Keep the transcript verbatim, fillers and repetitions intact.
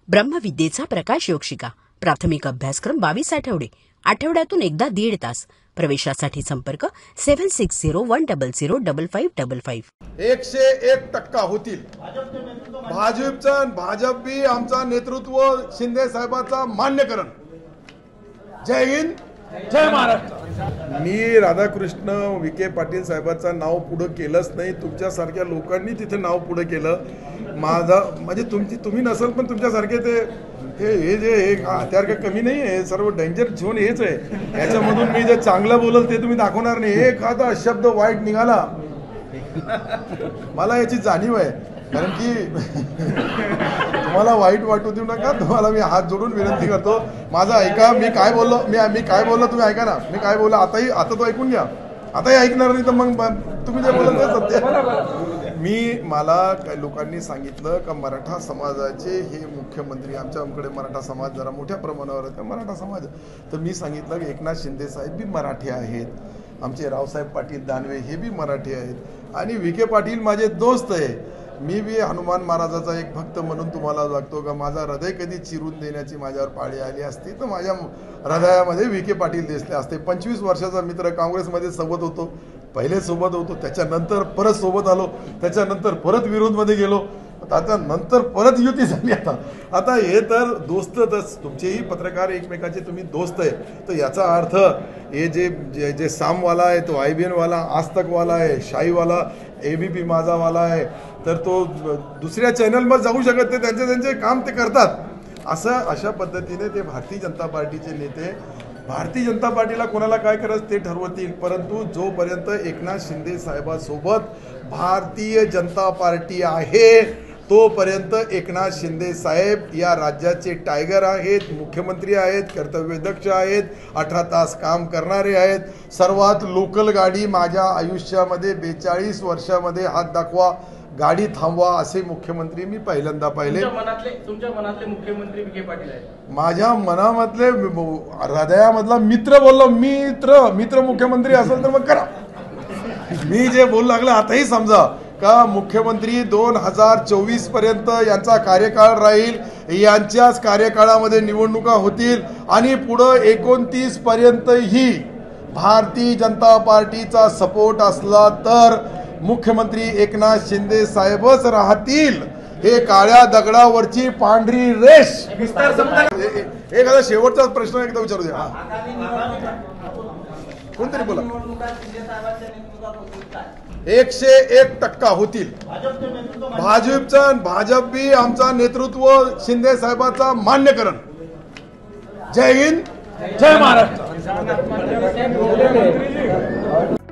ब्रह्मविद्येचा प्रकाश योग शिका. प्राथमिक अभ्यासक्रम बावीस आठवडे, आठवड्यातून एकदा दीड तास. प्रवेशासाठी संपर्क seven six zero one double zero double five double five. एकशे एक टक्का होतील. भाजपचा भाजप बी आमचा नेतृत्व शिंदे साहेबांचा मान्यकरण. जय हिंद, जय महाराष्ट्र. मी राधाकृष्ण विखे पाटील साहेबांचं नाव पुढे केलंच नाही. तुमच्यासारख्या लोकांनी तिथे नाव पुढे केलं. माझा म्हणजे तुमची तुम्ही नसेल पण तुमच्यासारखे ते हे हे जे हे हत्यार काही कमी नाही आहे. सर्व डेंजर झोन हेच आहे. याच्यामधून मी जे चांगलं बोलल ते तुम्ही दाखवणार नाही. एक एखादा शब्द वाईट निघाला मला याची जाणीव आहे. कारण की तुम्हाला वाईट वाटू देऊ नका. तुम्हाला मी हात जोडून विनंती करतो, माझं ऐका. मी काय बोललो मी मी काय बोललो तुम्ही ऐका ना. मी काय बोललो आताही आता तो ऐकून घ्या. आताही ऐकणार नाही तर मग तुम्ही जे बोलत ते सत्य. मी मला काही लोकांनी सांगितलं का मराठा समाजाचे हे मुख्यमंत्री, आमच्याकडे मराठा समाज जरा मोठ्या प्रमाणावर आहे मराठा समाज. तर मी सांगितलं की एकनाथ शिंदे साहेब बी मराठी आहेत, आमचे रावसाहेब पाटील दानवे हे बी मराठी आहेत आणि विखे पाटील माझे दोस्त आहे. मी बी हनुमान महाराजाचा एक भक्त म्हणून तुम्हाला लागतो का माझा हृदय कधी चिरून देण्याची माझ्यावर पाळी आली असती तर माझ्या हृदयामध्ये विखे पाटील दिसले असते. पंचवीस वर्षाचा मित्र, काँग्रेसमध्ये सोबत होतो, पहिले सोबत होतो, त्याच्यानंतर परत सोबत आलो, त्याच्यानंतर परत विरोधमध्ये गेलो, त्याच्यानंतर परत युती झाली. आता आता हे तर दोस्त तर तुमचेही पत्रकार एकमेकाचे तुम्ही दोस्त आहे. तर याचा अर्थ हे जे जे, जे सामवाला आहे तो आय बी एनवाला, आज तकवाला आहे, शाहीवाला ए बी पी माझावाला आहे, तर तो दुसऱ्या चॅनलवर जाऊ शकत ते त्यांचे त्यांचे काम ते करतात. असं अशा पद्धतीने ते भारतीय जनता पार्टीचे नेते भारतीय जनता पार्टीला कोणाला काय करायचं ते ठरवतील. परंतु जोपर्यंत एकनाथ शिंदे साहेबांसोबत भारतीय जनता पार्टी आहे तोपर्यंत एकनाथ शिंदे साहेब या राज्याचे टायगर आहेत, मुख्यमंत्री आहेत, कर्तव्यदक्ष आहेत, अठरा तास काम करणारे आहेत. सर्वात लोकल गाडी माझ्या आयुष्यामध्ये बेचाळीस वर्षामध्ये हात दाखवा, गाडी थांबवा असे मुख्यमंत्री मी पहिल्यांदा पाहिले. मनातले तुमच्या मनातले मुख्यमंत्री विखे पाटील आहेत. माझ्या मनामधले हृदयामधला मित्र बोललो. मित्र मित्र मुख्यमंत्री असेल तर मग करा. मी जे बोलू लागलं आताही समजा का मुख्यमंत्री दोन हजार चोवीस पर्यंत यांचा कार्यकाळ राहील. यांच्याच कार्यकाळामध्ये निवडणुका होतील आणि पुढं एकोणतीस पर्यंत ही भारतीय जनता पार्टीचा सपोर्ट असला तर मुख्यमंत्री एकनाथ शिंदे साहेबच राहतील. हे काळ्या दगडावरची पांढरी रेष. एखादा शेवटचा प्रश्न एकदा विचारू द्या. कोणतरी बोला. एकशे एक टक्का होतील. भाजपचा भाजप बी आमचा नेतृत्व शिंदे साहेबांचा मान्यकरण. जय हिंद, जय महाराष्ट्र.